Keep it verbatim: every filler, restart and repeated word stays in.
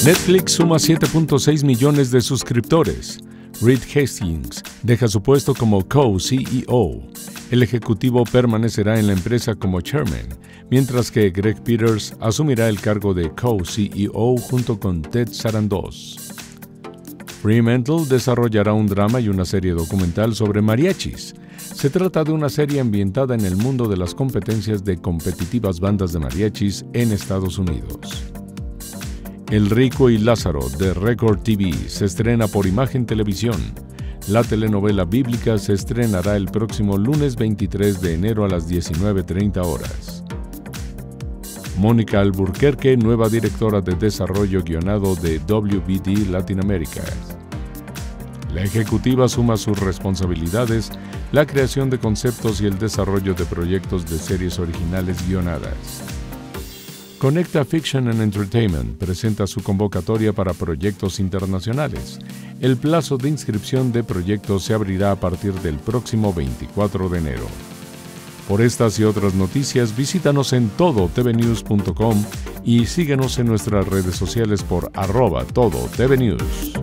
Netflix suma siete punto seis millones de suscriptores. Reed Hastings deja su puesto como co-C E O. El ejecutivo permanecerá en la empresa como chairman, mientras que Greg Peters asumirá el cargo de co-C E O junto con Ted Sarandos. Fremantle desarrollará un drama y una serie documental sobre mariachis. Se trata de una serie ambientada en el mundo de las competencias de competitivas bandas de mariachis en Estados Unidos. El Rico y Lázaro de Record T V se estrena por Imagen Televisión. La telenovela bíblica se estrenará el próximo lunes veintitrés de enero a las diecinueve treinta horas. Mónica Alburquerque, nueva directora de desarrollo guionado de W B D Latinoamérica. La ejecutiva suma sus responsabilidades, la creación de conceptos y el desarrollo de proyectos de series originales guionadas. Conecta Fiction and Entertainment presenta su convocatoria para proyectos internacionales. El plazo de inscripción de proyectos se abrirá a partir del próximo veinticuatro de enero. Por estas y otras noticias, visítanos en todo t v news punto com y síguenos en nuestras redes sociales por arroba todo t v news.